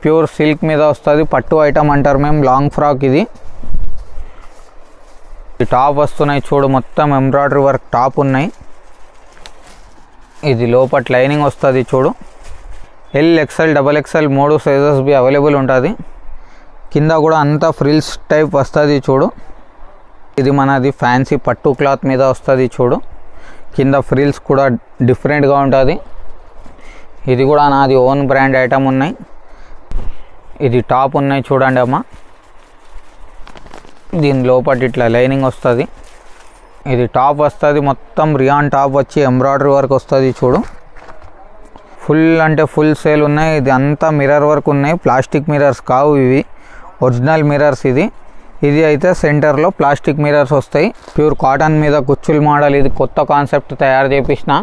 Pure silk మీద వస్తుంది, పట్టు ఐటమ్ అంటారు మేము, లాంగ్ ఫ్రాక్ ఇది. టాప్ వస్తున్నాయి చూడు, మొత్తం ఎంబ్రాయిడరీ వర్క్ టాప్ ఉన్నాయి. ఇది లోపల లైనింగ్ వస్తుంది చూడు. L, XL, double XL 3 sizes B available ఉంటుంది. కింద కూడా అంతా ఫ్రిల్స్ టైప్ వస్తుంది చూడు. ఇది మనది ఫ్యాన్సీ పట్టు క్లాత్ మీద వస్తుంది చూడు. కింద ఫ్రిల్స్ కూడా డిఫరెంట్గా ఉంటుంది. ఇది కూడా నాది ఓన్ బ్రాండ్ ఐటమ్ ఉన్నాయి. ఇది టాప్ ఉన్నాయి చూడండి అమ్మ. దీని లోపల ఇట్లా లైనింగ్ వస్తుంది. ఇది టాప్ వస్తుంది, మొత్తం రియాన్ టాప్ వచ్చి ఎంబ్రాయిడరీ వర్క్ వస్తుంది చూడు. ఫుల్ అంటే ఫుల్ సేల్ ఉన్నాయి. ఇది అంతా మిర్రర్ వర్క్ ఉన్నాయి, ప్లాస్టిక్ మిర్రర్స్ కావు ఇవి, ఒరిజినల్ మిర్రర్స్. ఇది అయితే సెంటర్లో ప్లాస్టిక్ మిర్రర్స్ వస్తాయి. ప్యూర్ కాటన్ మీద కుచ్చుల మోడల్. ఇది కొత్త కాన్సెప్ట్ తయారు చేపించిన.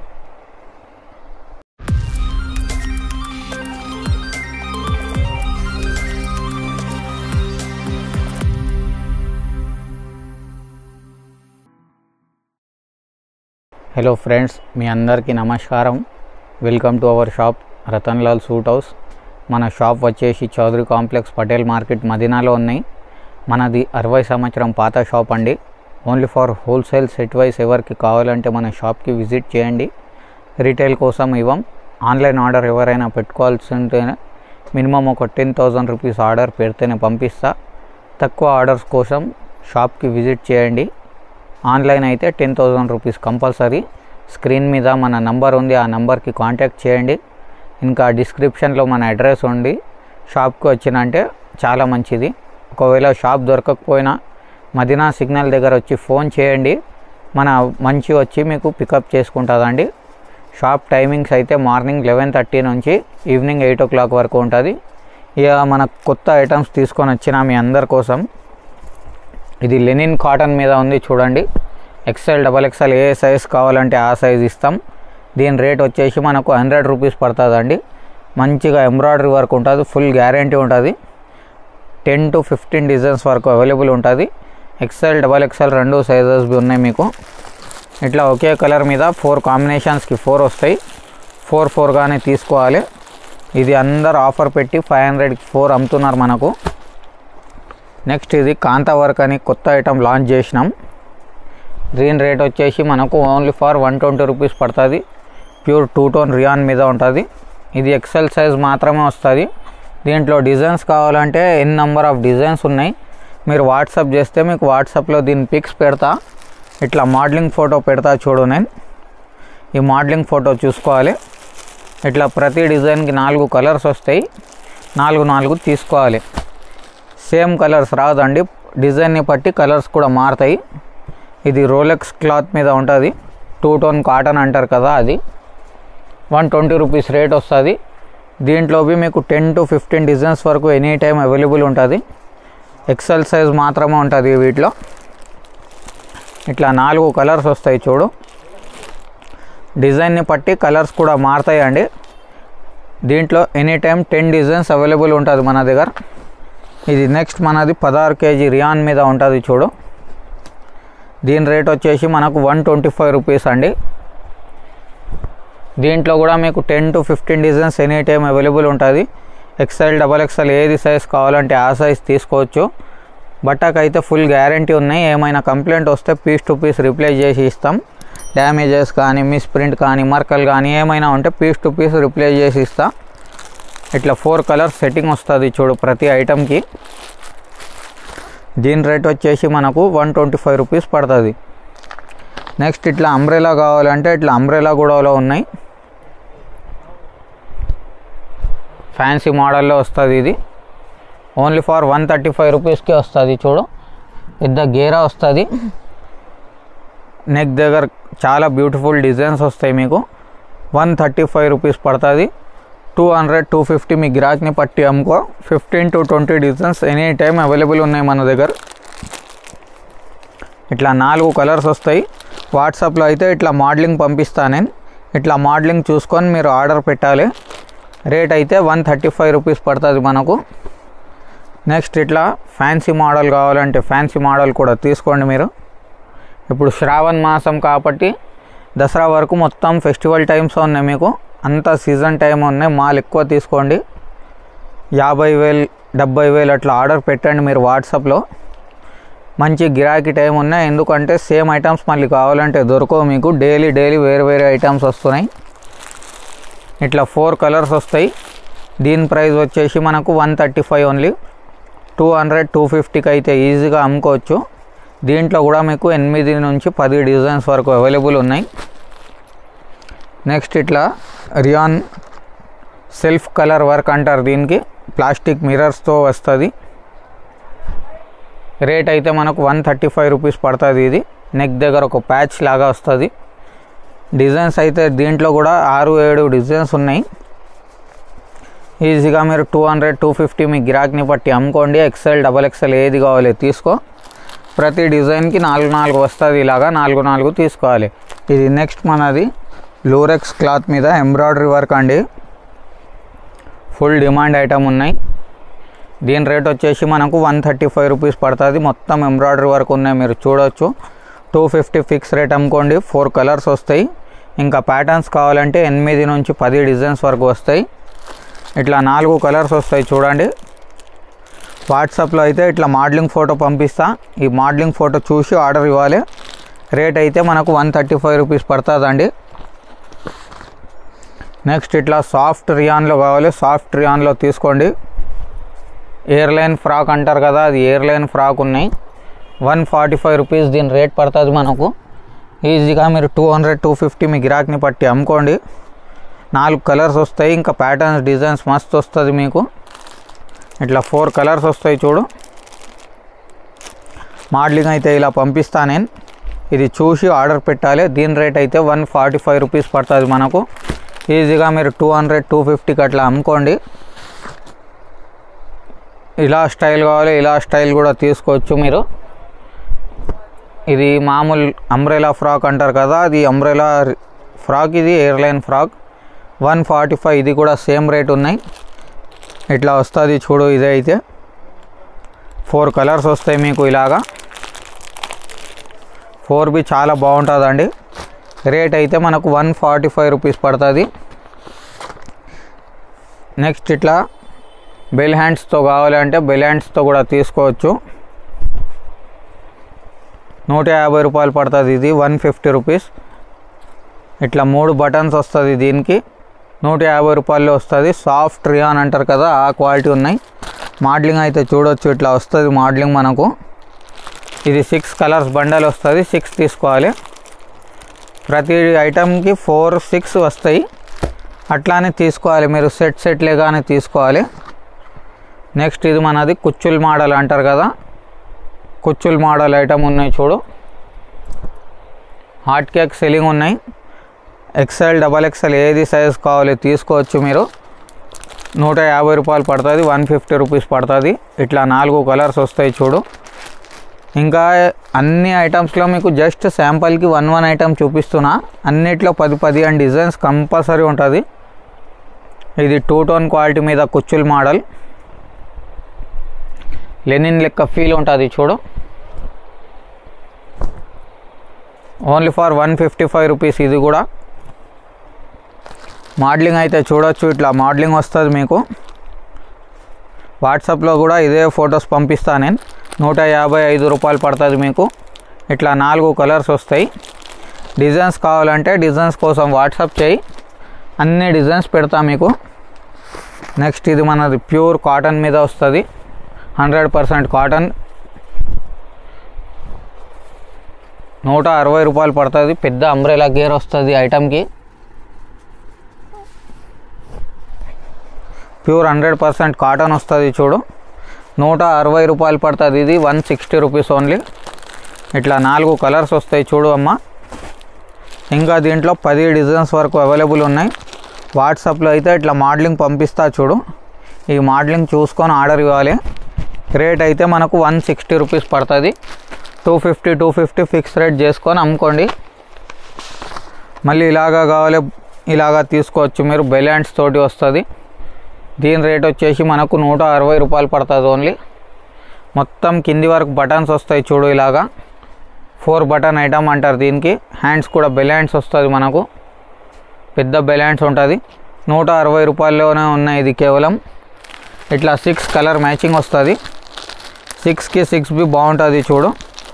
హలో ఫ్రెండ్స్, మీ అందరికీ నమస్కారం. Welcome to our shop Ratan Lal suit house. మన షాప్ వచ్చేసి చౌదరి కాంప్లెక్స్, పటేల్ మార్కెట్, మదీనాలో ఉన్నాయి. మనది 60 సంవత్సరం పాత షాప్ అండి. Only for wholesale set wise. ఎవరికి కావాలంటే మన షాప్కి విజిట్ చేయండి. రీటైల్ కోసం ఇవ్వం. ఆన్లైన్ ఆర్డర్ ఎవరైనా పెట్టుకోవాల్సి ఉంటేనే మినిమం ఒక 10,000 రూపీస్ ఆర్డర్ పెడితేనే పంపిస్తా. తక్కువ ఆర్డర్స్ కోసం షాప్కి విజిట్ చేయండి. ఆన్లైన్ అయితే 10,000 రూపీస్ కంపల్సరీ. స్క్రీన్ మీద మన నంబర్ ఉంది, ఆ నంబర్కి కాంటాక్ట్ చేయండి. ఇంకా డిస్క్రిప్షన్లో మన అడ్రస్ ఉంది. షాప్కి వచ్చినంటే చాలా మంచిది. ఒకవేళ షాప్ దొరకకపోయినా మదీనా సిగ్నల్ దగ్గర వచ్చి ఫోన్ చేయండి. మన మంచి వచ్చి మీకు పికప్ చేసుకుంటుందండి. షాప్ టైమింగ్స్ అయితే మార్నింగ్ 11:30 నుంచి ఈవినింగ్ 8 o'clock వరకు ఉంటుంది. ఇక మన కొత్త ఐటమ్స్ తీసుకొని వచ్చిన మీ అందరి కోసం. ఇది లెనిన్ కాటన్ మీద ఉంది చూడండి. ఎక్స్ఎల్, డబల్ ఎక్స్ఎల్ ఏ సైజ్ కావాలంటే ఆ సైజ్ ఇస్తాం. దీని రేట్ వచ్చేసి మనకు 100 రూపీస్ పడుతుందండి. మంచిగా ఎంబ్రాయిడరీ వర్క్ ఉంటుంది, ఫుల్ గ్యారంటీ ఉంటుంది. 10 to 15 డిజైన్స్ వరకు అవైలబుల్ ఉంటుంది. ఎక్స్ఎల్, డబల్ ఎక్స్ఎల్ 2 సైజెస్ ఉన్నాయి మీకు. ఇట్లా ఒకే కలర్ మీద 4 కాంబినేషన్స్కి 4 వస్తాయి. 4 తీసుకోవాలి. ఇది అందరు ఆఫర్ పెట్టి 500కి 4 అమ్ముతున్నారు మనకు. నెక్స్ట్ ఇది కాంతా వర్క్ అని కొత్త ఐటమ్ లాంచ్ చేసినాం. దీని రేట్ వచ్చేసి మనకు ఓన్లీ ఫర్ 120 రూపీస్ పడుతుంది. ప్యూర్ 2 టోన్ రియాన్ మీద ఉంటుంది. ఇది ఎక్సెల్ సైజ్ మాత్రమే వస్తుంది. దీంట్లో డిజైన్స్ కావాలంటే ఎన్ నెంబర్ ఆఫ్ డిజైన్స్ ఉన్నాయి. మీరు వాట్సాప్ చేస్తే మీకు వాట్సాప్లో దీని పిక్స్ పెడతా. ఇట్లా మోడలింగ్ ఫోటో పెడతా చూడు. నేను ఈ మోడలింగ్ ఫోటో చూసుకోవాలి. ఇట్లా ప్రతి డిజైన్కి 4 కలర్స్ వస్తాయి. 4 తీసుకోవాలి. సేమ్ కలర్స్ రాదండి, డిజైన్ని బట్టి కలర్స్ కూడా మారుతాయి. ఇది రోలెక్స్ క్లాత్ మీద ఉంటుంది. 2 టోన్ కాటన్ అంటారు కదా, అది 120 రూపీస్ రేట్ వస్తుంది. దీంట్లో మీకు 10 to 15 డిజైన్స్ వరకు ఎనీ టైం అవైలబుల్ ఉంటుంది. ఎక్సెల్ సైజ్ మాత్రమే ఉంటుంది వీటిలో. ఇట్లా 4 కలర్స్ వస్తాయి చూడు. డిజైన్ని బట్టి కలర్స్ కూడా మారుతాయి అండి. దీంట్లో ఎనీ టైం 10 డిజైన్స్ అవైలబుల్ ఉంటుంది మన దగ్గర. ఇది నెక్స్ట్ మనది 16 kg రియాన్ మీద ఉంటుంది చూడు. దీని రేట్ వచ్చేసి మనకు 125 రూపీస్ అండి. దీంట్లో కూడా మీకు 10 to 15 designs any time available ఉంటుంది. ఎక్స్ఎల్, డబల్ ఎక్స్ఎల్ ఏది సైజ్ కావాలంటే ఆ సైజ్ తీసుకోవచ్చు. బట్టకైతే ఫుల్ గ్యారంటీ ఉన్నాయి. ఏమైనా కంప్లైంట్ వస్తే పీస్ టు పీస్ రిప్లేస్ చేసి ఇస్తాం. డ్యామేజెస్ కానీ, మిస్ ప్రింట్ కానీ, మర్కలు కానీ ఏమైనా ఉంటే పీస్ టు పీస్ రిప్లేస్ చేసి ఇస్తా. ఇట్లా 4 కలర్స్ సెట్టింగ్ వస్తుంది చూడు ప్రతి ఐటమ్కి. దీని రేట్ వచ్చేసి మనకు 125 రూపీస్ పడుతుంది. నెక్స్ట్ ఇట్లా అంబ్రెలా కావాలంటే ఇట్లా అంబ్రెలా కూడా ఉన్నాయి. ఫ్యాన్సీ మోడల్లో వస్తుంది. ఇది ఓన్లీ ఫర్ 135 రూపీస్కి వస్తుంది చూడు. పెద్ద గేరా వస్తుంది. నెక్ దగ్గర చాలా బ్యూటిఫుల్ డిజైన్స్ వస్తాయి మీకు. 135 రూపీస్ పడుతుంది. 200, 250 మీ గిరాక్ని పట్టి అమ్ముకో. 15 to 20 designs any time available ఉన్నాయి మన దగ్గర. ఇట్లా 4 కలర్స్ వస్తాయి. వాట్సాప్లో అయితే ఇట్లా మోడలింగ్ పంపిస్తాను నేను. ఇట్లా మోడలింగ్ చూసుకొని మీరు ఆర్డర్ పెట్టాలి. రేట్ అయితే 135 రూపీస్ పడుతుంది మనకు. నెక్స్ట్ ఇట్లా ఫ్యాన్సీ మోడల్ కావాలంటే ఫ్యాన్సీ మోడల్ కూడా తీసుకోండి మీరు. ఇప్పుడు శ్రావణ మాసం కాబట్టి దసరా వరకు మొత్తం ఫెస్టివల్ టైమ్స్ ఉన్నాయి మీకు. అంతా సీజన్ టైం ఉన్నాయి. మాల్ ఎక్కువ తీసుకోండి. 50,000 70,000 అట్లా ఆర్డర్ పెట్టండి మీరు వాట్సాప్లో. మంచి గిరాకీ టైం ఉన్నాయి, ఎందుకంటే సేమ్ ఐటమ్స్ మళ్ళీ కావాలంటే దొరకవు మీకు. డైలీ వేరే వేరే ఐటమ్స్ వస్తున్నాయి. ఇట్లా 4 కలర్స్ వస్తాయి. దీని ప్రైస్ వచ్చేసి మనకు 135 ఓన్లీ. 200-250కి అయితే ఈజీగా అమ్ముకోవచ్చు. దీంట్లో కూడా మీకు 8 నుంచి 10 డిజైన్స్ వరకు అవైలబుల్ ఉన్నాయి. నెక్స్ట్ ఇట్లా రియాన్ సెల్ఫ్ కలర్ వర్క్ అంటారు దీనికి. ప్లాస్టిక్ మిర్రర్స్తో వస్తుంది. రేట్ అయితే మనకు 135 రూపీస్ పడుతుంది. ఇది నెక్ దగ్గర ఒక ప్యాచ్ లాగా వస్తుంది. డిజైన్స్ అయితే దీంట్లో కూడా 6-7 డిజైన్స్ ఉన్నాయి. ఈజీగా మీరు 200-250 మీ గిరాక్ని బట్టి అమ్ముకోండి. XL XXL ఏది కావాలి తీసుకో. ప్రతి డిజైన్కి 4 వస్తుంది. ఇలాగా 4 తీసుకోవాలి. ఇది నెక్స్ట్ మనది లూరెక్స్ క్లాత్ మీద ఎంబ్రాయిడరీ వర్క్ అండి. ఫుల్ డిమాండ్ ఐటమ్ ఉన్నాయి. దీని రేట్ వచ్చేసి మనకు 135 రూపీస్ పడుతుంది. మొత్తం ఎంబ్రాయిడరీ వర్క్ ఉన్నాయి, మీరు చూడవచ్చు. 250 ఫిక్స్ రేట్ అమ్ముకోండి. 4 కలర్స్ వస్తాయి. ఇంకా ప్యాటర్న్స్ కావాలంటే 8 నుంచి 10 డిజైన్స్ వరకు వస్తాయి. ఇట్లా 4 కలర్స్ వస్తాయి చూడండి. వాట్సాప్లో అయితే ఇట్లా మోడలింగ్ ఫోటో పంపిస్తా. ఈ మోడలింగ్ ఫోటో చూసి ఆర్డర్ ఇవ్వాలి. రేట్ అయితే మనకు 135 రూపీస్ పడుతుందండి. నెక్స్ట్ ఇట్లా సాఫ్ట్ రియాన్లో కావాలి. సాఫ్ట్ రియాన్లో తీసుకోండి. ఎయిర్లైన్ ఫ్రాక్ అంటారు కదా, అది ఎయిర్లైన్ ఫ్రాక్ ఉన్నాయి. 145 రూపీస్ దీని రేట్ పడుతుంది మనకు. ఈజీగా మీరు 200-250 మీ గిరాక్ని పట్టి అమ్ముకోండి. 4 కలర్స్ వస్తాయి. ఇంకా ప్యాటర్న్స్ డిజైన్స్ మస్తు వస్తుంది మీకు. ఇట్లా 4 కలర్స్ వస్తాయి చూడు. మోడలింగ్ అయితే ఇలా పంపిస్తా నేను. ఇది చూసి ఆర్డర్ పెట్టాలి. దీని రేట్ అయితే 145 రూపీస్ పడుతుంది మనకు. ఈజీగా మీరు 200-250కి అట్లా అమ్ముకోండి. ఇలా స్టైల్ కావాలి, ఇలా స్టైల్ కూడా తీసుకోవచ్చు మీరు. ఇది మామూలు అంబ్రెలా ఫ్రాక్ అంటారు కదా, అది అంబ్రెలా ఫ్రాక్. ఇది ఎయిర్లైన్ ఫ్రాక్ 145. ఇది కూడా సేమ్ రేట్ ఉన్నాయి. ఇట్లా వస్తుంది చూడు. ఇదే అయితే 4 కలర్స్ వస్తాయి మీకు. ఇలాగా 4B చాలా బాగుంటుందండి. రేట్ అయితే మనకు 145 రూపీస్ పడుతుంది. నెక్స్ట్ ఇట్లా బెల్ హ్యాండ్స్తో కావాలంటే బెల్ హ్యాండ్స్తో కూడా తీసుకోవచ్చు. 150 రూపాయలు పడుతుంది. ఇది 150 రూపీస్. ఇట్లా 3 బటన్స్ వస్తుంది దీనికి. 150 రూపాయల్లో వస్తుంది. సాఫ్ట్ రియాన్ అంటారు కదా, ఆ క్వాలిటీ ఉన్నాయి. మోడలింగ్ అయితే చూడొచ్చు. ఇట్లా వస్తుంది మోడలింగ్ మనకు. ఇది 6 కలర్స్ బండల్ వస్తుంది. 6 తీసుకోవాలి. ప్రతి ఐటమ్కి 4-6 వస్తాయి. అట్లానే తీసుకోవాలి మీరు. సెట్లేగానే తీసుకోవాలి. నెక్స్ట్ ఇది మనది కుచ్చుల్ మోడల్ అంటారు కదా, కుచ్చుల్ మోడల్ ఐటమ్ ఉన్నాయి చూడు. హాట్ కేక్ సెల్లింగ్ ఉన్నాయి. XL XXL ఏది సైజ్ కావాలి తీసుకోవచ్చు మీరు. 150 రూపాయలు పడుతుంది. 150 రూపీస్ పడుతుంది. ఇట్లా 4 కలర్స్ వస్తాయి చూడు. ఇంకా అన్ని ఐటమ్స్లో మీకు జస్ట్ శాంపుల్కి 1 ఐటమ్ చూపిస్తున్నా. అన్నిట్లో 10 అండ్ డిజైన్స్ కంపల్సరీ ఉంటుంది. ఇది 2 టోన్ క్వాలిటీ మీద కుచ్చుల్ మోడల్. లెనిన్ లెక్క ఫీల్ ఉంటుంది చూడు. Only for 155 rupees. ఇది కూడా మోడలింగ్ అయితే చూడొచ్చు. ఇట్లా మోడలింగ్ వస్తుంది మీకు. వాట్సాప్లో కూడా ఇదే ఫొటోస్ పంపిస్తాను నేను. 155 రూపాయలు పడుతుంది మీకు. ఇట్లా 4 కలర్స్ వస్తాయి. డిజైన్స్ కావాలంటే డిజైన్స్ కోసం వాట్సాప్ చేయి, అన్ని డిజైన్స్ పెడతా మీకు. నెక్స్ట్ ఇది మనది ప్యూర్ కాటన్ మీద వస్తుంది. 100% కాటన్. 160 రూపాయలు పడుతుంది. పెద్ద అంబ్రెలా గేర్ వస్తుంది ఐటమ్కి. ప్యూర్ 100% కాటన్ వస్తుంది చూడు. 160 రూపాయలు పడుతుంది. ఇది 160 రూపీస్ ఓన్లీ. ఇట్లా 4 కలర్స్ వస్తాయి చూడు అమ్మ. ఇంకా దీంట్లో 10 డిజైన్స్ వరకు అవైలబుల్ ఉన్నాయి. వాట్సాప్లో అయితే ఇట్లా మోడలింగ్ పంపిస్తా చూడు. ఈ మోడలింగ్ చూసుకొని ఆర్డర్ ఇవ్వాలి. రేట్ అయితే మనకు 160 రూపీస్ పడుతుంది. 250 ఫిక్స్ రేట్ చేసుకొని అమ్ముకోండి. మళ్ళీ ఇలాగా కావాలి, ఇలాగా తీసుకోవచ్చు మీరు. బెల్ హ్యాండ్స్ తోటి వస్తుంది. దీని రేట్ వచ్చేసి మనకు 160 రూపాయలు పడుతుంది ఓన్లీ. మొత్తం కింది వరకు బటన్స్ వస్తాయి చూడు. ఇలాగా 4 బటన్ ఐటమ్ అంటారు దీనికి. హ్యాండ్స్ కూడా బెల్ హ్యాండ్స్ వస్తుంది మనకు. పెద్ద బెల్ హ్యాండ్స్ ఉంటుంది. 160 రూపాయల్లోనే ఉన్నాయి ఇది కేవలం. ఇట్లా 6 కలర్ మ్యాచింగ్ వస్తుంది. 6కి 6 బాగుంటుంది చూడు.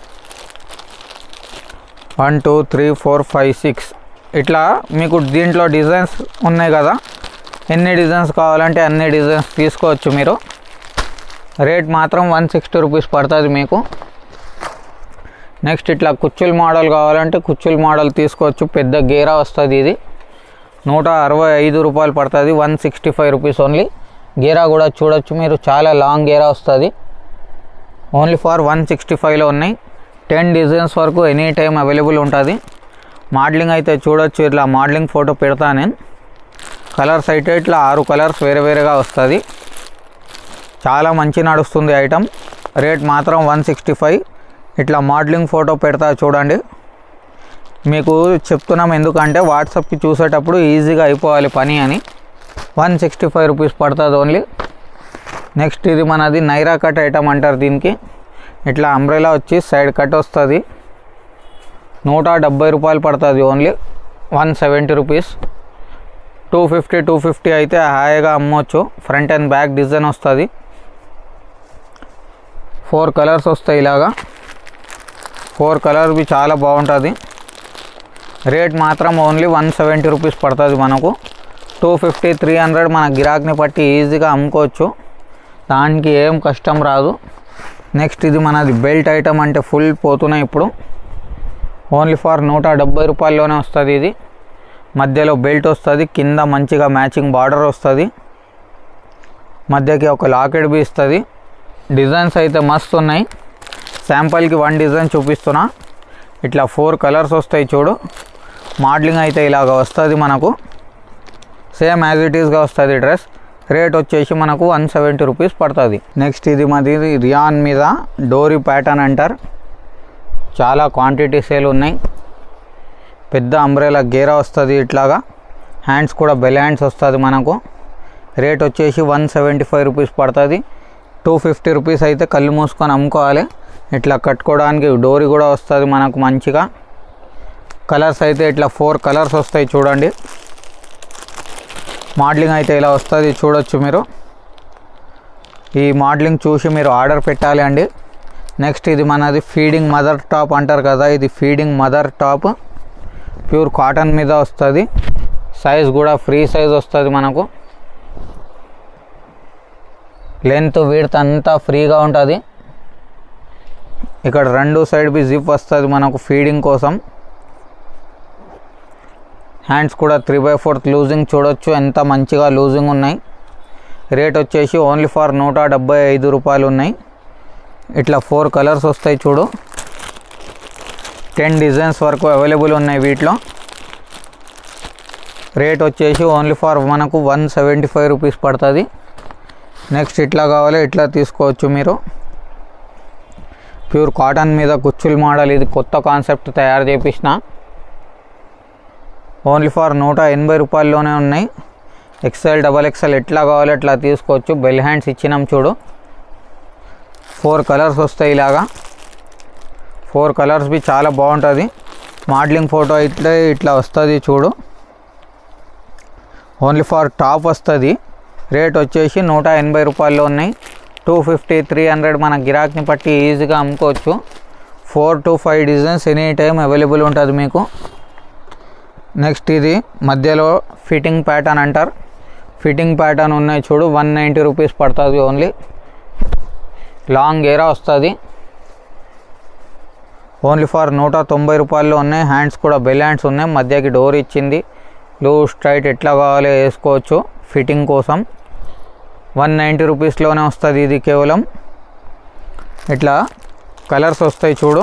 1 2 3 4 5 6 ఇట్లా మీకు దీంట్లో డిజైన్స్ ఉన్నాయి కదా, ఎన్ని డిజైన్స్ కావాలంటే అన్ని డిజైన్స్ తీసుకోవచ్చు మీరు. రేట్ మాత్రం 160 రూపీస్ పడుతుంది మీకు. నెక్స్ట్ ఇట్లా కుచ్చుల మోడల్ కావాలంటే కుచ్చుల మోడల్ తీసుకోవచ్చు. పెద్ద గేరా వస్తుంది. ఇది 165 రూపాయలు పడుతుంది. 165 రూపీస్ ఓన్లీ. గేరా కూడా చూడొచ్చు మీరు, చాలా లాంగ్ గేరా వస్తుంది. ఓన్లీ ఫర్ 165లో ఉన్నాయి. 10 డిజైన్స్ వరకు ఎనీ టైం అవైలబుల్ ఉంటుంది. మోడలింగ్ అయితే చూడొచ్చు, ఇట్లా మోడలింగ్ ఫోటో పెడతా నేను. కలర్స్ అయితే ఇట్లా 6 కలర్స్ వేరేగా వస్తుంది. చాలా మంచి నడుస్తుంది ఐటమ్. రేట్ మాత్రం 165. ఇట్లా మోడలింగ్ ఫోటో పెడతా చూడండి. మీకు చెప్తున్నాం ఎందుకంటే వాట్సాప్కి చూసేటప్పుడు ఈజీగా అయిపోవాలి పని అని. 165 రూపీస్ పడుతుంది ఓన్లీ. నెక్స్ట్ ఇది మనది నైరా కట్ ఐటమ్ అంటారు దీనికి. ఇట్లా అంబ్రెలా వచ్చి సైడ్ కట్ వస్తుంది. 170 రూపాయలు పడుతుంది ఓన్లీ. 170 రూపీస్. 250 అయితే హాయిగా అమ్మవచ్చు. ఫ్రంట్ అండ్ బ్యాక్ డిజైన్ వస్తుంది. 4 కలర్స్ వస్తాయి ఇలాగా. 4 కలర్ చాలా బాగుంటుంది. రేట్ మాత్రం ఓన్లీ 170 రూపీస్ పడుతుంది మనకు. 250 300 మన గిరాక్ని బట్టి ఈజీగా అమ్ముకోవచ్చు. దానికి ఏం కష్టం రాదు. నెక్స్ట్ ఇది మనది బెల్ట్ ఐటమ్ అంటే ఫుల్ పోతున్నాయి ఇప్పుడు. ఓన్లీ ఫర్ 170 రూపాయల్లోనే వస్తుంది. ఇది మధ్యలో బెల్ట్ వస్తుంది, కింద మంచిగా మ్యాచింగ్ బార్డర్ వస్తుంది, మధ్యకి ఒక లాకెట్ బి ఇస్తుంది. డిజైన్స్ అయితే మస్తు ఉన్నాయి. శాంపుల్కి 1 డిజైన్ చూపిస్తున్నా. ఇట్లా 4 కలర్స్ వస్తాయి చూడు. మోడలింగ్ అయితే ఇలాగ వస్తుంది మనకు. సేమ్ యాజ్ ఇట్ ఈస్గా వస్తుంది డ్రెస్. రేట్ వచ్చేసి మనకు 170 రూపీస్ పడుతుంది. నెక్స్ట్ ఇది మాది రియాన్ మీద డోరీ ప్యాటర్న్ అంటారు. చాలా క్వాంటిటీ సేల్ ఉన్నాయి. పెద్ద అంబ్రెలా గేరా వస్తుంది ఇట్లాగా. హ్యాండ్స్ కూడా బెల్ హ్యాండ్స్ వస్తుంది మనకు. రేట్ వచ్చేసి 175 రూపీస్ పడుతుంది. 250 రూపీస్ అయితే కళ్ళు మూసుకొని అమ్ముకోవాలి. ఇట్లా కట్టుకోవడానికి డోరీ కూడా వస్తుంది మనకు మంచిగా. కలర్స్ అయితే ఇట్లా 4 కలర్స్ వస్తాయి చూడండి. మోడలింగ్ అయితే ఇలా వస్తుంది చూడొచ్చు మీరు. ఈ మోడలింగ్ చూసి మీరు ఆర్డర్ పెట్టాలి అండి. నెక్స్ట్ ఇది మనది ఫీడింగ్ మదర్ టాప్ అంటారు కదా, ఇది feeding mother top. Pure cotton మీద వస్తుంది. సైజ్ కూడా ఫ్రీ సైజ్ వస్తుంది మనకు. లెంత్ విడ్త్ అంతా ఫ్రీగా ఉంటుంది. ఇక్కడ 2 సైడ్ బి జిప్ వస్తుంది మనకు ఫీడింగ్ కోసం. హ్యాండ్స్ కూడా 3/4 లూజింగ్ చూడొచ్చు, ఎంత మంచిగా లూజింగ్ ఉన్నాయి. రేట్ వచ్చేసి ఓన్లీ ఫర్ 175 రూపాయలు ఉన్నాయి. ఇట్లా 4 కలర్స్ వస్తాయి చూడు. 10 డిజైన్స్ వరకు అవైలబుల్ ఉన్నాయి వీటిలో. రేట్ వచ్చేసి ఓన్లీ ఫర్ మనకు 175 రూపీస్ పడుతుంది. నెక్స్ట్ ఇట్లా కావాలి ఇట్లా తీసుకోవచ్చు మీరు. ప్యూర్ కాటన్ మీద కుచ్చుల మోడల్. ఇది కొత్త కాన్సెప్ట్ తయారు చేయించిన. ఓన్లీ ఫర్ 180 రూపాయల్లోనే ఉన్నాయి. XL XXL ఎట్లా కావాలి అట్లా తీసుకోవచ్చు. బెల్ హ్యాండ్స్ ఇచ్చినాం చూడు. 4 కలర్స్ వస్తాయి ఇలాగా. 4 కలర్స్ బి చాలా బాగుంటుంది. మోడలింగ్ ఫోటో అయితే ఇట్లా వస్తుంది చూడు. ఓన్లీ ఫర్ టాప్ వస్తుంది. రేట్ వచ్చేసి 180 రూపాయల్లో ఉన్నాయి. 250 300 మన గిరాక్ని బట్టి ఈజీగా అమ్ముకోవచ్చు. 4 to 5 designs any time available ఉంటుంది మీకు. నెక్స్ట్ ఇది మధ్యలో ఫిట్టింగ్ ప్యాటర్న్ అంటారు. ఫిట్టింగ్ ప్యాటర్న్ ఉన్నాయి చూడు. 190 రూపీస్ పడుతుంది ఓన్లీ. లాంగ్ గేరా వస్తుంది. ఓన్లీ ఫర్ 190 రూపాయల్లో ఉన్నాయి. హ్యాండ్స్ కూడా బెల్ హ్యాండ్స్ ఉన్నాయి. మధ్యకి డోర్ ఇచ్చింది. లూజ్ టైట్ ఎట్లా కావాలో వేసుకోవచ్చు ఫిట్టింగ్ కోసం. 190 రూపీస్లోనే వస్తుంది ఇది కేవలం. ఇట్లా కలర్స్ వస్తాయి చూడు.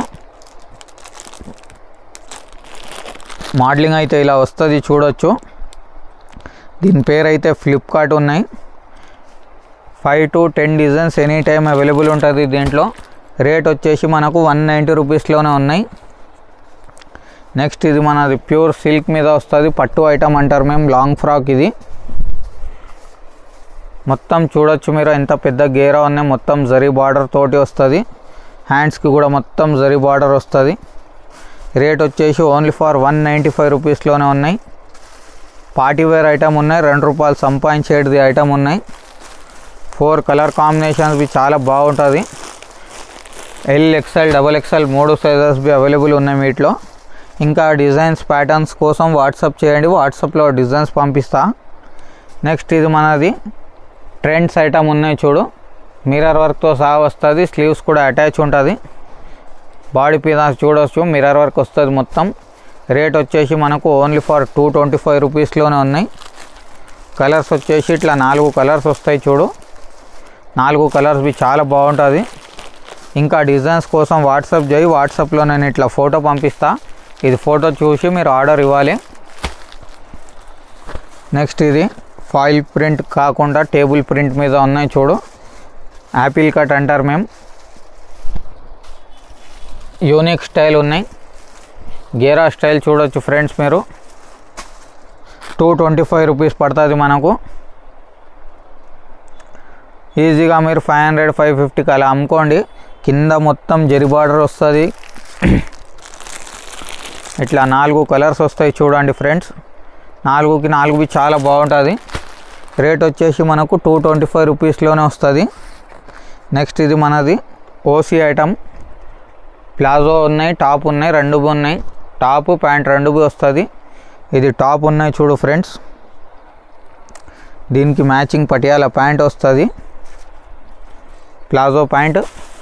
మోడలింగ్ అయితే ఇలా వస్తుంది చూడొచ్చు. దీని పేరు అయితే ఫ్లిప్కార్ట్ ఉన్నాయి. 5 to 10 designs any time available ఉంటుంది దీంట్లో. రేట్ వచ్చేసి మనకు 190 రూపీస్లోనే ఉన్నాయి. నెక్స్ట్ ఇది మనది ప్యూర్ సిల్క్ మీద వస్తుంది. పట్టు ఐటమ్ అంటారు మేము. లాంగ్ ఫ్రాక్ ఇది. మొత్తం చూడొచ్చు మీరు ఎంత పెద్ద గేరా ఉన్నాయి. మొత్తం జరీ బార్డర్ తోటి వస్తుంది. హ్యాండ్స్కి కూడా మొత్తం జరీ బార్డర్ వస్తుంది. రేట్ వచ్చేసి ఓన్లీ ఫర్ 195 రూపీస్లోనే ఉన్నాయి. పార్టీ వేర్ ఐటమ్ ఉన్నాయి. 2 రూపాయలు సంపాదించేది ఐటమ్ ఉన్నాయి. 4 కలర్ కాంబినేషన్స్ బి చాలా బాగుంటుంది. L, XL, double XL 3 sizes B available ఉన్నాయి వీటిలో. ఇంకా డిజైన్స్ ప్యాటర్న్స్ కోసం వాట్సాప్ చేయండి, వాట్సాప్లో డిజైన్స్ పంపిస్తా. నెక్స్ట్ ఇది మనది ట్రెండ్స్ ఐటమ్ ఉన్నాయి చూడు, మిర్రర్ వర్క్తో సహా వస్తుంది, స్లీవ్స్ కూడా అటాచ్ ఉంటుంది. బాడీ మీద చూడవచ్చు మిర్రర్ వర్క్ వస్తుంది మొత్తం. రేట్ వచ్చేసి మనకు ఓన్లీ ఫర్ 225 రూపీస్లోనే ఉన్నాయి. కలర్స్ వచ్చేసి ఇట్లా 4 కలర్స్ వస్తాయి చూడు, 4 కలర్స్ బి చాలా బాగుంటుంది. ఇంకా డిజైన్స్ కోసం వాట్సాప్ చేయి, వాట్సాప్లో నేను ఇట్లా ఫోటో పంపిస్తా, ఇది ఫోటో చూసి మీరు ఆర్డర్ ఇవ్వాలి. నెక్స్ట్ ఇది ఫాయిల్ ప్రింట్ కాకుండా టేబుల్ ప్రింట్ మీద ఉన్నాయి చూడు, యాపిల్ కట్ అంటారు మేము. యూనిక్ స్టైల్ ఉన్నాయి, గేరా స్టైల్ చూడొచ్చు ఫ్రెండ్స్ మీరు. 225 రూపీస్ పడుతుంది మనకు. ఈజీగా మీరు 500, 550కి అలా అమ్ముకోండి. కింద మొత్తం జరి బార్డర్ వస్తుంది. ఇట్లా 4 కలర్స్ వస్తాయి చూడండి ఫ్రెండ్స్, 4కి 4 చాలా బాగుంటుంది. రేట్ వచ్చేసి మనకు 225 రూపీస్లోనే వస్తుంది. నెక్స్ట్ ఇది మనది ఓసీ ఐటమ్, ప్లాజో ఉన్నాయి, టాప్ ఉన్నాయి, 2 ఉన్నాయి. టాప్ ప్యాంట్ 2 వస్తుంది. ఇది టాప్ ఉన్నాయి చూడు ఫ్రెండ్స్, దీనికి మ్యాచింగ్ పటియాల ప్యాంట్ వస్తుంది, ప్లాజో ప్యాంట్.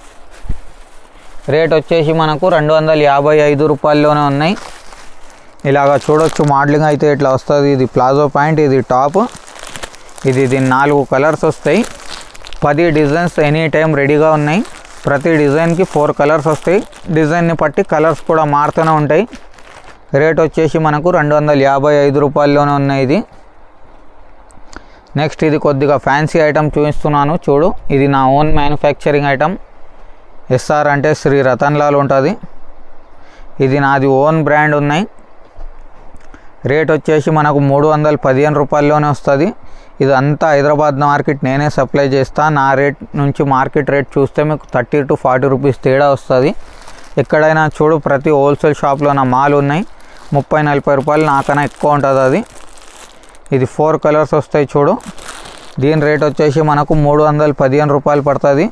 రేట్ వచ్చేసి మనకు 255 రూపాయల్లోనే ఉన్నాయి. ఇలాగా చూడొచ్చు మోడలింగ్ అయితే ఇట్లా వస్తుంది. ఇది ప్లాజో ప్యాంట్, ఇది టాప్, ఇది 4 కలర్స్ వస్తాయి. 10 డిజైన్స్ ఎనీ టైం రెడీగా ఉన్నాయి. ప్రతి డిజైన్కి 4 కలర్స్ వస్తాయి. డిజైన్ని బట్టి కలర్స్ కూడా మారుతూనే ఉంటాయి. రేట్ వచ్చేసి మనకు 255 రూపాయల్లోనే ఉన్నాయి ఇది. నెక్స్ట్ ఇది కొద్దిగా ఫ్యాన్సీ ఐటమ్ చూపిస్తున్నాను చూడు, ఇది నా ఓన్ మ్యానుఫ్యాక్చరింగ్ ఐటమ్. ఎస్ఆర్ అంటే శ్రీ రతన్ లాల్ ఉంటుంది. ఇది నాది ఓన్ బ్రాండ్ ఉన్నాయి. రేట్ వచ్చేసి మనకు 315 రూపాయల్లోనే వస్తుంది. ఇది అంతా హైదరాబాద్ మార్కెట్ నేనే సప్లై చేస్తా. నా రేట్ నుంచి మార్కెట్ రేట్ చూస్తే మీకు 30 to 40 రూపీస్ తేడా వస్తుంది. ఎక్కడైనా చూడు ప్రతి హోల్సేల్ షాప్లో నా మాల్ ఉన్నాయి, 30-40 రూపాయలు నాకన్నా ఎక్కువ ఉంటుంది అది. ఇది 4 కలర్స్ వస్తాయి చూడు, దీని రేట్ వచ్చేసి మనకు 315 రూపాయలు పడుతుంది.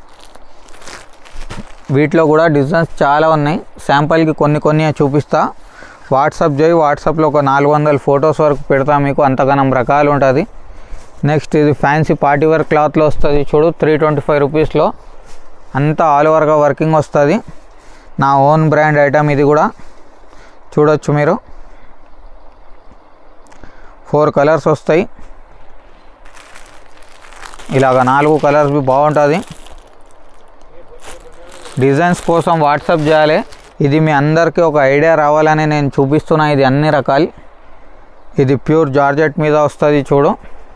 వీటిలో కూడా డిజైన్స్ చాలా ఉన్నాయి, శాంపుల్కి కొన్ని చూపిస్తా. వాట్సాప్ చేయి, వాట్సాప్లో ఒక 400 ఫొటోస్ వరకు పెడతా మీకు, అంతగానం రకాలు ఉంటుంది. నెక్స్ట్ ఇది ఫ్యాన్సీ పార్టీ వేర్ క్లాత్లో వస్తుంది చూడు, 325 రూపీస్లో. అంతా ఆల్ ఓవర్గా వర్కింగ్ వస్తుంది. నా ఓన్ బ్రాండ్ ఐటమ్ ఇది కూడా చూడొచ్చు మీరు. 4 కలర్స్ వస్తాయి. ఇలాగ 4 కలర్స్ బి బాగుంటుంది. డిజైన్స్ కోసం వాట్సాప్ చేయాలి. ఇది మీ అందరికీ ఒక ఐడియా రావాలని నేను చూపిస్తున్నా. ఇది అన్ని రకాలు. ఇది ప్యూర్ జార్జెట్ మీద వస్తుంది చూడు,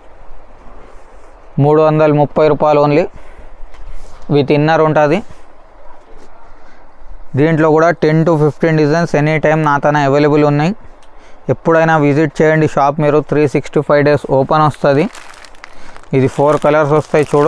330 రూపాయలు ఓన్లీ. విత్ ఇన్నర్ ఉంటుంది. దీంట్లో కూడా 10 to 15 డిజైన్స్ ఎనీ టైం నా తన అవైలబుల్ ఉన్నాయి. ఎప్పుడైనా విజిట్ చేయండి షాప్ మీరు, 365 డేస్ ఓపెన్ వస్తుంది. ఇది 4 కలర్స్ వస్తాయి చూడు.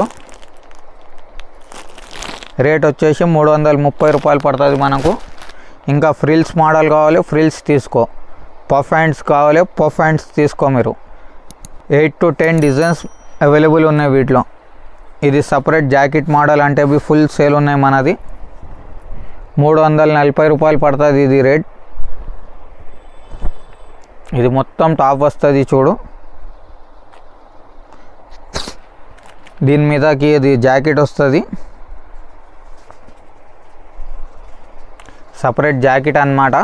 రేట్ వచ్చేసి 330 రూపాయలు పడుతుంది మనకు. ఇంకా ఫ్రిల్స్ మోడల్ కావాలి, ఫ్రిల్స్ తీసుకో. పఫ్ హ్యాండ్స్ కావాలి, పఫ్ హ్యాండ్స్ తీసుకో మీరు. 8 to 10 డిజైన్స్ అవైలబుల్ ఉన్నాయి వీటిలో. ఇది సపరేట్ జాకెట్ మోడల్ అంటే అవి ఫుల్ సేల్ ఉన్నాయి మనది. 340 రూపాయలు పడుతుంది ఇది రేట్. ఇది మొత్తం టాప్ వస్తుంది చూడు, దీని మీదకి ఇది జాకెట్ వస్తుంది, సపరేట్ జాకెట్ అన్నమాట.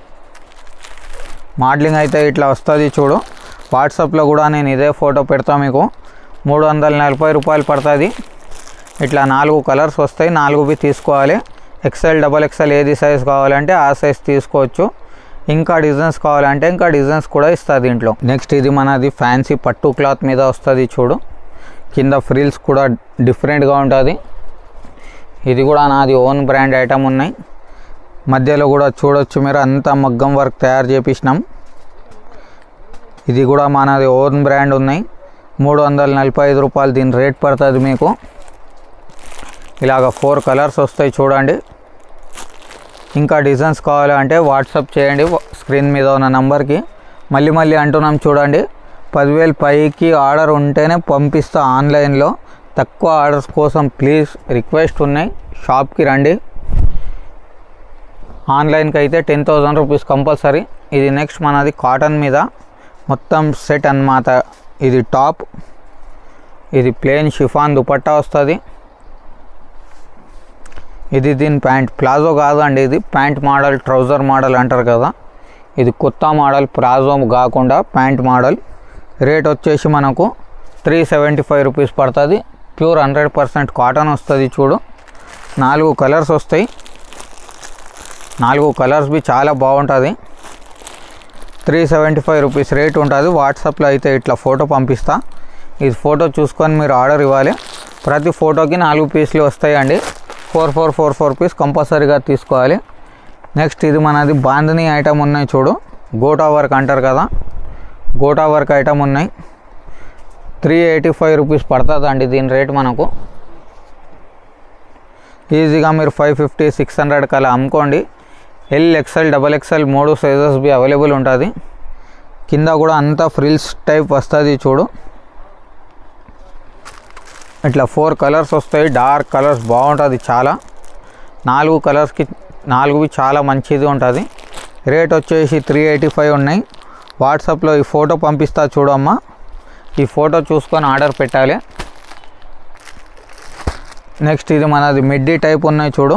మోడలింగ్ అయితే ఇట్లా వస్తుంది చూడు. వాట్సాప్లో కూడా నేను ఇదే ఫోటో పెడతా మీకు. 340 రూపాయలు పడుతుంది. ఇట్లా 4 కలర్స్ వస్తాయి, 4 తీసుకోవాలి. ఎక్స్ఎల్, డబల్ ఎక్స్ఎల్ ఏది సైజ్ కావాలంటే ఆ సైజ్ తీసుకోవచ్చు. ఇంకా డిజైన్స్ కావాలంటే ఇంకా డిజైన్స్ కూడా ఇస్తుంది దీంట్లో. నెక్స్ట్ ఇది మనది ఫ్యాన్సీ పట్టు క్లాత్ మీద వస్తుంది చూడు, కింద ఫ్రిల్స్ కూడా డిఫరెంట్గా ఉంటుంది. ఇది కూడా నాది ఓన్ బ్రాండ్ ఐటమ్ ఉన్నాయి. మధ్యలో కూడా చూడొచ్చు మీరు, అంతా మగ్గం వర్క్ తయారు చేపించినాం. ఇది కూడా మనది ఓన్ బ్రాండ్ ఉన్నాయి. 345 రూపాయలు దీని రేట్ పడుతుంది మీకు. ఇలాగ 4 కలర్స్ వస్తాయి చూడండి. ఇంకా డిజైన్స్ కావాలంటే వాట్సాప్ చేయండి స్క్రీన్ మీద ఉన్న నంబర్కి. మళ్ళీ అంటున్నాం చూడండి, 10,000 పైకి ఆర్డర్ ఉంటేనే పంపిస్తా ఆన్లైన్లో. తక్కువ ఆర్డర్స్ కోసం ప్లీజ్ రిక్వెస్ట్ ఉన్నాయి, షాప్కి రండి. ఆన్లైన్కి అయితే 10,000 రూపీస్ కంపల్సరీ. ఇది నెక్స్ట్ మనది కాటన్ మీద మొత్తం సెట్ అన్నమాట. ఇది టాప్, ఇది ప్లెయిన్ షిఫాన్ దుపట్టా వస్తుంది. ఇది దీని ప్యాంట్, ప్లాజో కాదండి, ఇది ప్యాంట్ మోడల్, ట్రౌజర్ మోడల్ అంటారు కదా. ఇది కొత్త మోడల్, ప్లాజో కాకుండా ప్యాంట్ మోడల్. రేట్ వచ్చేసి మనకు 375 రూపీస్ పడుతుంది. ప్యూర్ 100% కాటన్ వస్తుంది. చూడు 4 కలర్స్ వస్తాయి. 4 కలర్స్ బి చాలా బాగుంటుంది. 375 రూపీస్ రేట్ ఉంటుంది. వాట్సాప్లో అయితే ఇట్లా ఫోటో పంపిస్తా. ఇది ఫోటో చూసుకొని మీరు ఆర్డర్ ఇవ్వాలి. ప్రతి ఫోటోకి 4 పీసులు వస్తాయండి. 4 పీస్ కంపల్సరీగా తీసుకోవాలి. నెక్స్ట్ ఇది మనది బాందిని ఐటమ్ ఉన్నాయి. చూడు గోటా వర్క్ అంటారు కదా, గోటా వర్క్ ఐటమ్ ఉన్నాయి. 385 రూపీస్ పడుతుంది అండి దీని రేట్ మనకు. ఈజీగా మీరు 550, 600 కలా అమ్ముకోండి. L, XL, XXL 3 sizes B available ఉంటుంది. కింద కూడా అంతా ఫ్రిల్స్ టైప్ వస్తుంది. చూడు ఇట్లా 4 కలర్స్ వస్తాయి. డార్క్ కలర్స్ బాగుంటుంది చాలా. 4 కలర్స్కి 4 చాలా మంచిది ఉంటుంది. రేట్ వచ్చేసి 385 ఉన్నాయి. వాట్సాప్లో ఈ ఫోటో పంపిస్తా చూడమ్మా. ఈ ఫోటో చూసుకొని ఆర్డర్ పెట్టాలి. నెక్స్ట్ ఇది మనది మిడ్డీ టైప్ ఉన్నాయి. చూడు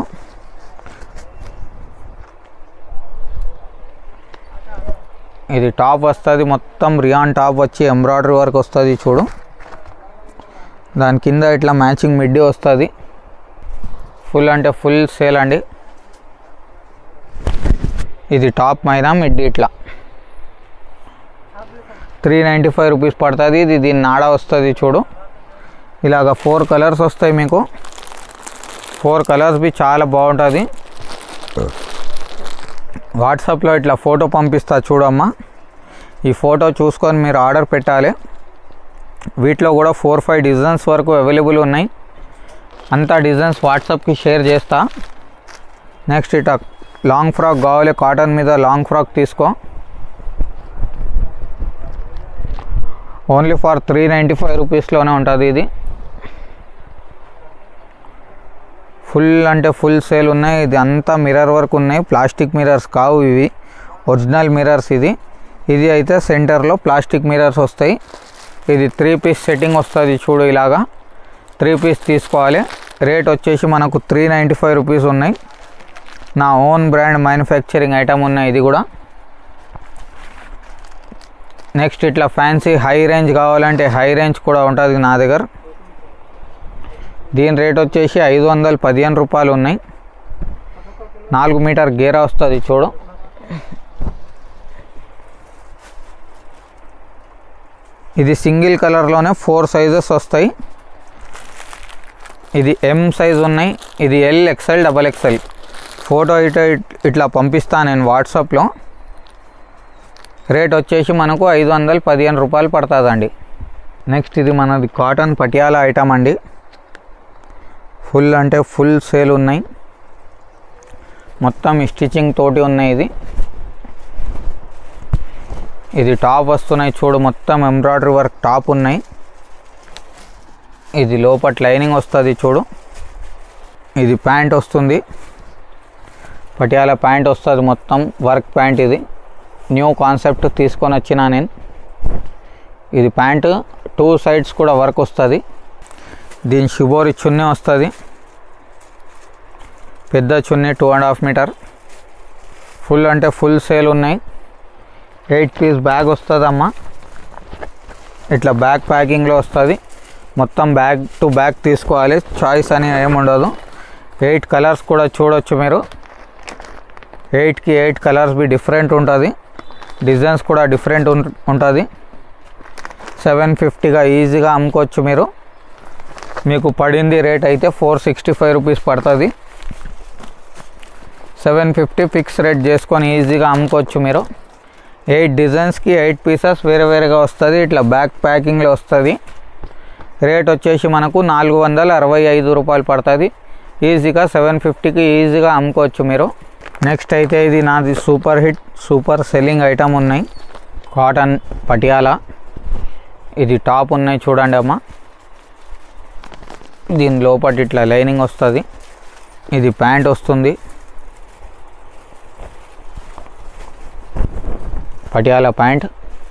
ఇది టాప్ వస్తుంది. మొత్తం రియాన్ టాప్ వచ్చి ఎంబ్రాయిడరీ వర్క్ వస్తుంది. చూడు దాని కింద ఇట్లా మ్యాచింగ్ మిడ్డీ వస్తుంది. ఫుల్ అంటే ఫుల్ సేల్ అండి. ఇది టాప్ మీద మిడ్డీ ఇట్లా 395 రూపీస్ పడుతుంది. ఇది దీని నాడ వస్తుంది. చూడు ఇలాగ 4 కలర్స్ వస్తాయి మీకు. 4 కలర్స్ బి చాలా బాగుంటుంది. వాట్సాప్లో ఇట్లా ఫోటో పంపిస్తా చూడమ్మా. ఈ ఫోటో చూసుకొని మీరు ఆర్డర్ పెట్టాలి. వీటిలో కూడా 4-5 డిజైన్స్ వరకు అవైలబుల్ ఉన్నాయి. అంతా డిజైన్స్ వాట్సాప్కి షేర్ చేస్తా. నెక్స్ట్ ఇట్లా లాంగ్ ఫ్రాక్ కావాలి, కాటన్ మీద లాంగ్ ఫ్రాక్ తీసుకో. ఓన్లీ ఫర్ 395 రూపీస్లోనే ఉంటుంది. ఇది ఫుల్ అంటే ఫుల్ సేల్ ఉన్నాయి. ఇది అంతా మిర్రర్ వర్క్ ఉన్నాయి. ప్లాస్టిక్ మిర్రర్స్ కావు ఇవి, ఒరిజినల్ మిర్రర్స్. ఇది అయితే సెంటర్లో ప్లాస్టిక్ మిర్రర్స్ వస్తాయి. ఇది 3 పీస్ సెట్టింగ్ వస్తుంది. చూడు ఇలాగా 3 పీస్ తీసుకోవాలి. రేట్ వచ్చేసి మనకు 395 రూపీస్ ఉన్నాయి. నా ఓన్ బ్రాండ్ మ్యానుఫ్యాక్చరింగ్ ఐటమ్ ఉన్నాయి. ఇది కూడా నెక్స్ట్ ఇట్లా ఫ్యాన్సీ హై రేంజ్ కావాలంటే హై రేంజ్ కూడా ఉంటుంది నా దగ్గర. దీని రేట్ వచ్చేసి 515 రూపాయలు ఉన్నాయి. 4 మీటర్ గేరా వస్తుంది. చూడు ఇది సింగిల్ కలర్లోనే 4 సైజెస్ వస్తాయి. ఇది M సైజ్ ఉన్నాయి. ఇది L, XL, XXL. ఫోటో ఇట్లా పంపిస్తా నేను వాట్సాప్లో. రేట్ వచ్చేసి మనకు 515 రూపాయలు పడుతుందండి. నెక్స్ట్ ఇది మనది కాటన్ పటియాలా ఐటమ్ అండి. ఫుల్ అంటే ఫుల్ సేల్ ఉన్నాయి. మొత్తం స్టిచ్చింగ్ తోటి ఉన్నాయి. ఇది టాప్ వస్తున్నాయి. చూడు మొత్తం ఎంబ్రాయిడరీ వర్క్ టాప్ ఉన్నాయి. ఇది లోపల లైనింగ్ వస్తుంది. చూడు ఇది ప్యాంట్ వస్తుంది. పటియాలా ప్యాంట్ వస్తుంది. మొత్తం వర్క్ ప్యాంట్. ఇది న్యూ కాన్సెప్ట్ తీసుకొని వచ్చినా నేను. ఇది ప్యాంట్ 2 సైడ్స్ కూడా వర్క్ వస్తుంది. దీని షిబోరి చున్నీ వస్తుంది. పెద్ద చున్నీ 2.5 మీటర్. ఫుల్ అంటే ఫుల్ సేల్ ఉన్నాయి. 8 పీస్ బ్యాగ్ వస్తుందమ్మా. ఇట్లా బ్యాగ్ ప్యాకింగ్లో వస్తుంది. మొత్తం బ్యాగ్ టు బ్యాగ్ తీసుకోవాలి. చాయిస్ అని ఏముండదు. 8 కలర్స్ కూడా చూడొచ్చు మీరు. 8కి 8 కలర్స్ బి డిఫరెంట్ ఉంటుంది. డిజైన్స్ కూడా డిఫరెంట్ ఉంటుంది. 750గా ఈజీగా అమ్ముకోవచ్చు మీరు. మీకు పడింది రేట్ అయితే 465 రూపీస్ పడుతుంది. 750 ఫిక్స్ రేట్ చేసుకొని ఈజీగా అమ్ముకోవచ్చు మీరు. 8 డిజైన్స్కి 8 పీసెస్ వేరే వేరేగా వస్తుంది. ఇట్లా బ్యాక్ ప్యాకింగ్లో వస్తుంది. రేట్ వచ్చేసి మనకు 465 రూపాయలు పడుతుంది. ఈజీగా 750కి ఈజీగా అమ్ముకోవచ్చు మీరు. నెక్స్ట్ అయితే ఇది నాది super hit super selling item ఉన్నాయి. కాటన్ పటియాలా. ఇది టాప్ ఉన్నాయి చూడండి అమ్మ. దీని లోపల ఇట్లా లైనింగ్ వస్తుంది. ఇది ప్యాంట్ వస్తుంది, పటియాలా ప్యాంట్.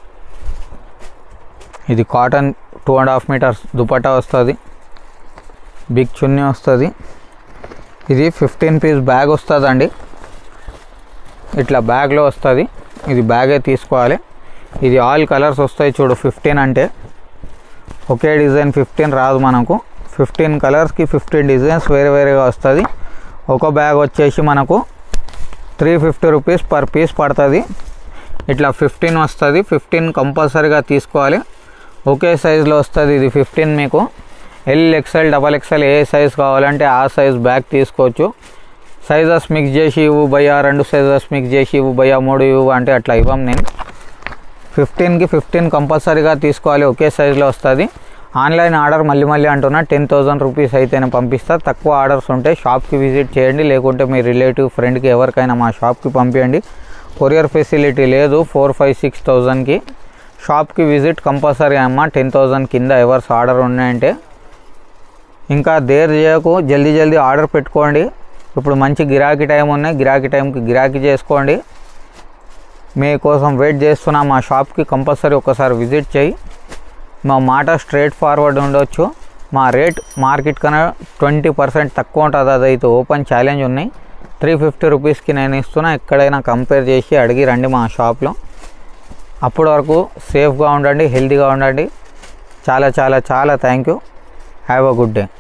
ఇది కాటన్ 2.5 మీటర్స్ దుపట్టా వస్తుంది, బిగ్ చున్నీ వస్తుంది. ఇది 15 పీస్ బ్యాగ్ వస్తుందండి, ఇట్లా బ్యాగ్లో వస్తుంది. ఇది బ్యాగే తీసుకోవాలి. ఇది ఆల్ కలర్స్ వస్తాయి చూడు. 15 అంటే ఒకే డిజైన్ 15 రాదు మనకు. 15 కలర్స్కి 15 డిజైన్స్ వేరే వేరేగా వస్తుంది. ఒక బ్యాగ్ వచ్చేసి మనకు 350 రూపీస్ పర్ పీస్ పడుతుంది. ఇట్లా 15 వస్తుంది. 15 కంపల్సరీగా తీసుకోవాలి. ఒకే సైజులో వస్తుంది. ఇది 15 మీకు ఎల్, ఎక్స్ఎల్, XXL ఏ సైజ్ కావాలంటే ఆ సైజ్ బ్యాగ్ తీసుకోవచ్చు. సైజెస్ మిక్స్ చేసి ఇవ్వు భయ్యా, 2 సైజెస్ మిక్స్ చేసి ఇవ్వు భయ్యా, 3 ఇవ్వు అంటే అట్లా ఇవ్వం. నేను 15కి 15 కంపల్సరీగా తీసుకోవాలి. ఒకే సైజులో వస్తుంది. ఆన్లైన్ ఆర్డర్ మళ్ళీ అంటున్నా 10,000 రూపీస్ అయితేనే పంపిస్తా. తక్కువ ఆర్డర్స్ ఉంటే షాప్కి విజిట్ చేయండి, లేకుంటే మీ రిలేటివ్ ఫ్రెండ్కి ఎవరికైనా మా షాప్కి పంపించండి. కొరియర్ ఫెసిలిటీ లేదు. 4,000-6,000కి షాప్కి విజిట్ కంపల్సరీ అమ్మ. 10,000 కింద ఎవర్స్ ఆర్డర్ ఉన్నాయంటే. ఇంకా దేర్ చేయకు, జల్దీ ఆర్డర్ పెట్టుకోండి. ఇప్పుడు మంచి గిరాకీ టైం ఉన్నాయి, గిరాకీ టైంకి గిరాకీ చేసుకోండి. మీకోసం వెయిట్ చేస్తున్నా. మా షాప్కి కంపల్సరీ ఒకసారి విజిట్ చేయి. మా మాట స్ట్రైట్ ఫార్వర్డ్ ఉండొచ్చు. మా రేట్ మార్కెట్ కన్నా 20% తక్కువ ఉంటుంది. అదైతే ఓపెన్ ఛాలెంజ్ ఉన్నాయి. 350 రూపీస్కి నేను ఇస్తున్నా. ఎక్కడైనా కంపేర్ చేసి అడిగి రండి మా షాప్లో. అప్పటి వరకు సేఫ్గా ఉండండి, హెల్తీగా ఉండండి. చాలా thank you. Have a good day.